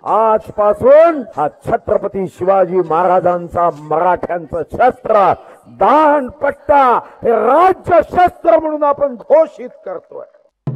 आजपासून हा छत्रपती शिवाजी महाराजांचा मराठ्यांचं शस्त्र दांडपट्टा हे राज्य शस्त्र म्हणून आपण घोषित करतोय।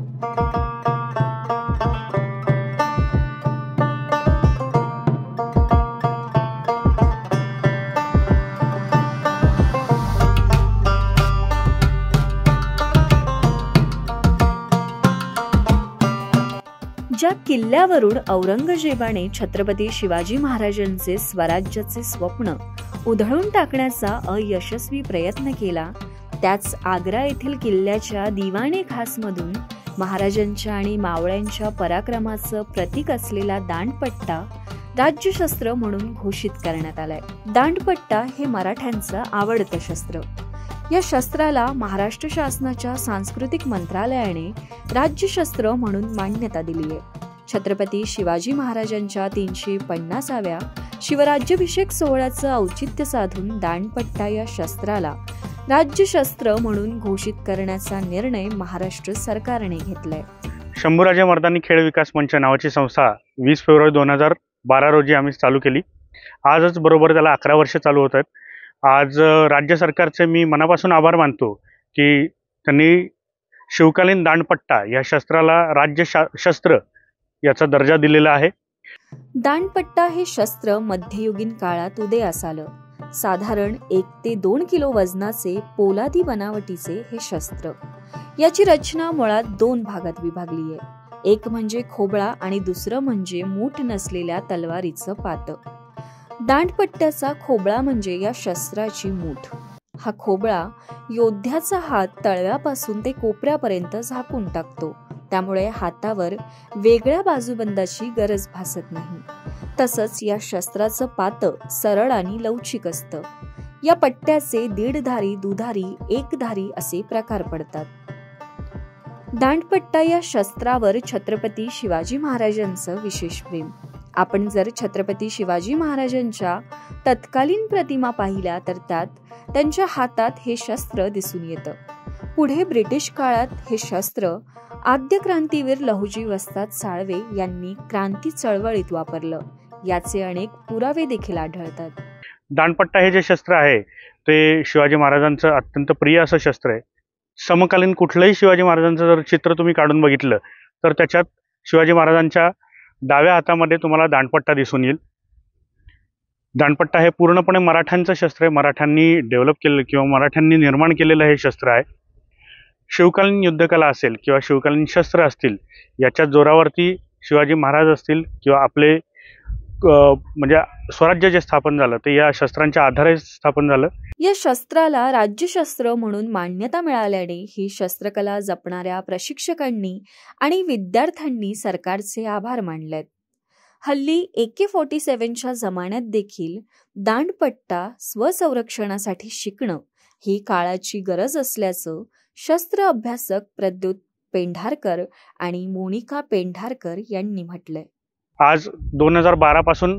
ज्या किल्ल्यावरून औरंगजेबाने छत्रपती शिवाजी महाराजांचे स्वराज्याचे स्वप्न उधळून टाकण्याचा अयशस्वी प्रयत्न केला, त्याच आग्रा येथील किल्ल्याच्या दिवाणे खासमधून महाराजांच्या आणि मावळ्यांच्या पराक्रमाचं प्रतीक असलेला दांडपट्टा राज्यशस्त्र म्हणून घोषित करण्यात आलाय। दांडपट्टा हे मराठ्यांचं आवडतं शस्त्र। या शस्त्राला महाराष्ट्र शासनाच्या सांस्कृतिक मंत्रालयाने राज्यशस्त्र म्हणून मान्यता दिली आहे। छत्रपती शिवाजी महाराजांच्या 350व्या शिवराज्याभिषेक सोहळ्याचं औचित्य साधून दांडपट्टा या शस्त्राला राज्यशस्त्र म्हणून घोषित करण्याचा निर्णय महाराष्ट्र सरकारने घेतलाय। शंभूराजे मर्दानी खेळ विकास मंच नावाची संस्था 20 फेब्रुवारी 2012 रोजी आम्ही चालू केली। आजच बरोबर त्याला 11 वर्ष चालू होत आहेत। आज राज्य सरकारचे मी मनापासून आभार मानतो की त्यांनी शिवकालीन दांडपट्टा या शस्त्राला राज्य शस्त्र याचा दर्जा दिलेला आहे। दांडपट्टा हे शस्त्र मध्ययुगीन काळात उदयास आलं। साधारण 1 ते 2 किलो वजनाचे पोलादी बनावटीचे हे शस्त्र। याची रचना मुळात 2 भागात विभागली आहे। एक म्हणजे खोबळा आणि दुसरं म्हणजे मूठ नसलेल्या तलवारीचं पात। दांडपट्ट्याचा खोबळा म्हणजे या शस्त्राची मूठ। हा खोबळा योद्ध्याचा हात तळव्यापासून ते कोपऱ्यापर्यंत झाकून टाकतो, त्यामुळे हातावर वेगळ्या बाजूबंदाची गरज भासत नाही। तसंच या शस्त्राचं पात सरळ आणि लवचिक असतं। या पट्ट्याचे दीडधारी, दुधारी, एकधारी असे प्रकार पडतात। दांडपट्टा या शस्त्रावर छत्रपती शिवाजी महाराजांचं विशेष प्रेम। आपण जर छत्रपती शिवाजी महाराजांच्या तत्कालीन प्रतिमा पाहिल्या तर त्यात त्यांच्या हातात हे शस्त्र दिसून येतं। पुढे ब्रिटिश काळात हे शस्त्र आद्य क्रांतीवीर लहुजी वस्ताद साळवे यांनी क्रांती चळवळीत वापरलं। याचे अनेक पुरावे देखील आढळतात। दांडपट्टा हे जे शस्त्र आहे ते शिवाजी महाराजांचं अत्यंत प्रिय असं शस्त्र आहे। समकालीन कुठलंही शिवाजी महाराजांचं जर चित्र तुम्ही काढून बघितलं तर त्याच्यात शिवाजी महाराजांच्या डाव्या हातामध्ये तुम्हाला दांडपट्टा दिसून येईल। दांडपट्टा हे पूर्णपणे मराठ्यांचं शस्त्र आहे। मराठ्यांनी डेव्हलप केलेलं किंवा मराठ्यांनी निर्माण केलेलं हे शस्त्र आहे। शिवकालीन युद्धकला असेल किंवा शिवकालीन शस्त्र असतील याच्या जोरावरती शिवाजी महाराज असतील किंवा आपले म्हणजे स्वराज्य जे स्थापन झालं ते या शस्त्रांच्या आधारे स्थापन झालं। या शस्त्राला राज्यशस्त्र म्हणून मान्यता मिळाल्याने ही शस्त्रकला जपणाऱ्या प्रशिक्षकांनी आणि विद्यार्थ्यांनी सरकारचे आभार मानलेत। हल्ली AK-47च्या जमान्यात देखील दांडपट्टा स्वसंरक्षणासाठी शिकणं ही काळाची गरज असल्याचं शस्त्र अभ्यासक प्रद्युत पेंढारकर आणि मोनिका पेंढारकर यांनी म्हटलंय। आज 2012 पासून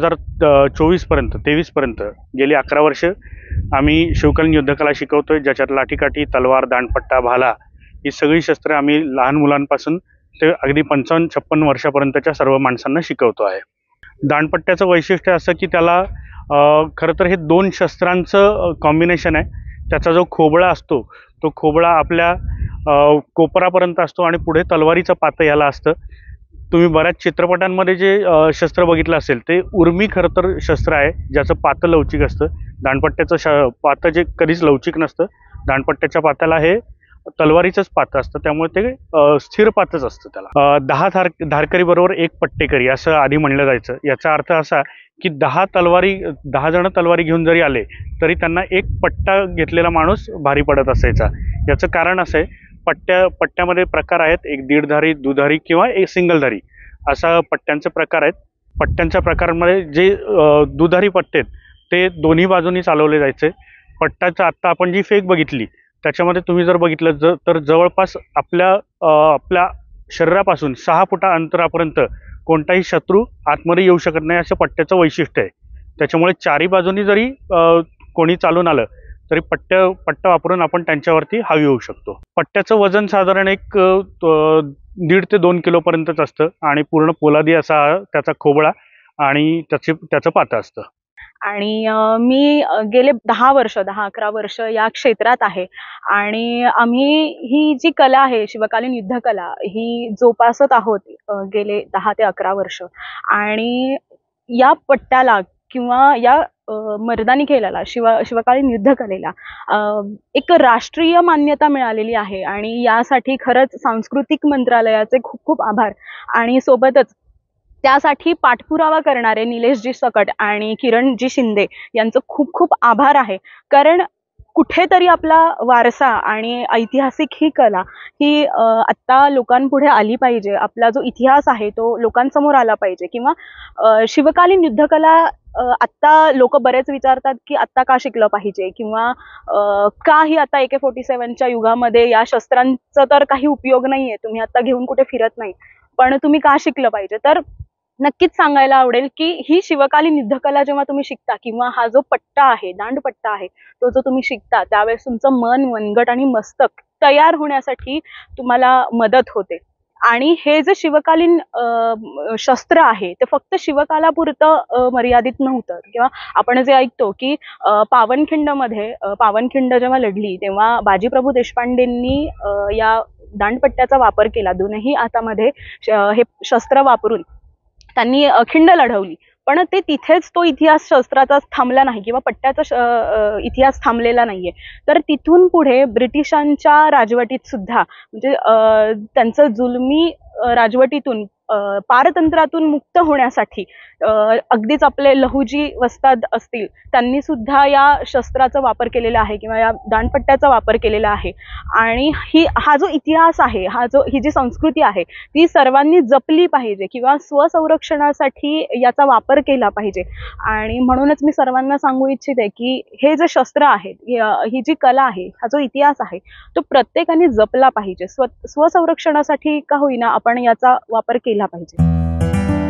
2024 पर्यंत 23 पर्यंत गेली 11 वर्ष आम्ही शिवकालीन युद्धकला शिकवतोय, ज्याच्यात लाठीकाठी, तलवार, दांडपट्टा, भाला ही सगळी शस्त्रे आम्ही लहान मुलांपासून ते अगदी 55-56 वर्षापर्यंतच्या सर्व माणसांना शिकवतो आहे। दांडपट्ट्याचं वैशिष्ट्य असं की त्याला खरं तर हे 2 शस्त्रांचं कॉम्बिनेशन आहे। त्याचा जो खोबळा असतो तो खोबळा आपल्या कोपरापर्यंत असतो आणि पुढे तलवारीचं पातं याला असतं। तुम्ही बऱ्याच चित्रपटांमध्ये जे शस्त्र बघितलं असेल ते उर्मी खरं तर शस्त्र आहे, ज्याचं पातं लवचिक असतं। दांडपट्ट्याचं पातं जे कधीच लवचिक नसतं। दांडपट्ट्याच्या पात्याला हे तलवारीचंच पातं असतं, त्यामुळे ते स्थिर पातच असतं। त्याला 10 धारकरी बरोबर 1 पट्टेकरी असं आधी म्हणलं जायचं। याचा अर्थ असा की 10 जण तलवारी घेऊन जरी आले तरी त्यांना 1 पट्टा घेतलेला माणूस भारी पडत असायचा। याचं कारण असं आहे, पट्ट्यामध्ये प्रकार आहेत, एक दीडधारी, दुधारी किंवा एक सिंगलधारी असा पट्ट्यांचे प्रकार आहेत। पट्ट्यांच्या प्रकारांमध्ये जे दुधारी पट्टे ते दोन्ही बाजूनी चालवले जायचे। पट्ट्याचा आत्ता आपण जी फेक बघितली त्याच्यामध्ये तुम्ही जर बघितलं तर जवळपास आपल्या शरीरापासून 6 फुटा अंतरापर्यंत कोणताही शत्रू आतमध्ये येऊ शकत नाही असं पट्ट्याचं वैशिष्ट्य आहे। त्याच्यामुळे चारी बाजूनी जरी कोणी चालून आलं तरी पट्टा वापरून आपण त्यांच्यावरती हावी होऊ शकतो। पट्ट्याचं वजन साधारण एक 1.5 ते 2 किलोपर्यंतच असतं आणि पूर्ण पोलादी असा त्याचा खोबळा आणि त्याचं पातं असतं. आणि मी गेले 10-11 वर्ष या क्षेत्रात आहे आणि आम्ही ही जी कला आहे, शिवकालीन युद्धकला ही जोपासत आहोत गेले 10 ते 11 वर्ष. आणि या पट्ट्याला किंवा या मर्दानी खेळाला शिवकालीन युद्धकलेला एक राष्ट्रीय मान्यता मिळालेली आहे आणि यासाठी खरंच सांस्कृतिक मंत्रालयाचे खूप खूप आभार. आणि सोबतच त्यासाठी पाठपुरावा करणारे निलेशजी सकट आणि किरणजी शिंदे यांचं खूप खूप आभार आहे. कारण कुठेतरी आपला वारसा आणि ऐतिहासिक ही कला ही आत्ता लोकांपुढे आली पाहिजे. आपला जो इतिहास आहे तो लोकांसमोर आला पाहिजे. किंवा शिवकालीन युद्धकला आत्ता लोक बरेच विचारतात की आत्ता का शिकलं पाहिजे किंवा का ही आता AK-47च्या युगामध्ये या शस्त्रांचा तर काही उपयोग नाहीये, तुम्ही आता घेऊन कुठे फिरत नाही, पण तुम्ही का शिकलं पाहिजे. तर नक्कीच सांगायला आवडेल की ही शिवकालीन युद्धकला जेव्हा तुम्ही शिकता किंवा हा जो पट्टा आहे, दांडपट्टा आहे, तो जो तुम्ही शिकता त्यावेळेस तुमचं मन, मनगट आणि मस्तक तयार होण्यासाठी तुम्हाला मदत होते. आणि हे जे शिवकालीन शस्त्र आहे ते फक्त शिवकालापुरतं मर्यादित नव्हतं. किंवा आपण जे ऐकतो की पावनखिंडमध्ये पावनखिंड जेव्हा लढली तेव्हा बाजीप्रभू देशपांडेंनी या दांडपट्ट्याचा वापर केला. दोनही हातामध्ये हे शस्त्र वापरून त्यांनी खिंड लढवली. पण ते तिथेच तो इतिहास शस्त्राचा थांबला नाही किंवा पट्ट्याचा इतिहास थांबलेला नाहीये. तर तिथून पुढे ब्रिटिशांच्या राजवटीत सुद्धा म्हणजे त्यांचं जुलमी राजवटीतून पारतंत्र्यातून मुक्त होण्यासाठी अगदीच आपले लहुजी वस्ताद असतील त्यांनी सुद्धा या शस्त्राचा वापर केलेला आहे किंवा या दांडपट्ट्याचा वापर केलेला आहे. आणि हा जो इतिहास आहे, ही जी संस्कृती आहे ती सर्वांनी जपली पाहिजे किंवा स्वसंरक्षणासाठी याचा वापर केला पाहिजे. आणि म्हणूनच मी सर्वांना सांगू इच्छिते की हे जे शस्त्र आहे, ही जी कला आहे, हा जो इतिहास आहे तो प्रत्येकाने जपला पाहिजे. स्वसंरक्षणासाठी का होईना आपण याचा वापर केला पाहिजे.